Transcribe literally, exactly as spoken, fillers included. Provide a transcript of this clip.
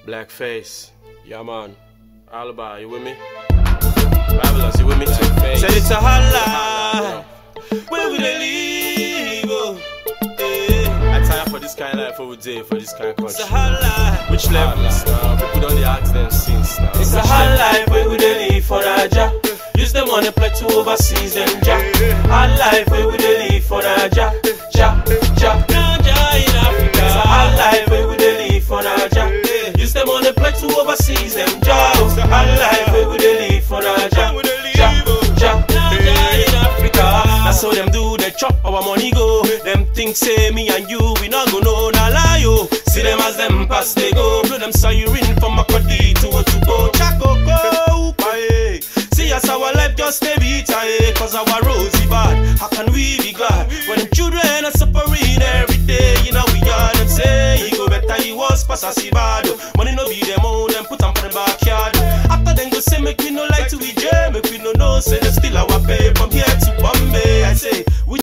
Blackface, yeah man. Alba, you with me? Babylon, you with me? Blackface. Said it's a hot life. Where would they leave? Oh, yeah. I tire for this kind of life over there, for this kind of country. It's a hot life. Which levels now? People don't ask them since now. It's a hot life. Where would they leave for Raja? Use the money play to overseas and ja. Hot life. Where would they leave for Raja? Ja, ja, ja in Africa. It's a hot life. Where would they leave for Raja? Use the money play to overseas and ja. Hot life. Where would they leave for Raja? Ja, ja, ja in Africa. That's how them do. They chop our money go. Them think say me and you we not go no na lie yo. See them as them pass they go. Blow them siren from Makodi to Otubo. Chakoko, upae. See us our life just stay beat aye. Cause our roads is bad. How can we be glad when them children are suffering every day? You know we are them say he go better he was pass as he bad. Money no be them own them put them for the backyard. After them go say make we no like to we jam. Make we no know say they still our pay from here to Bombay.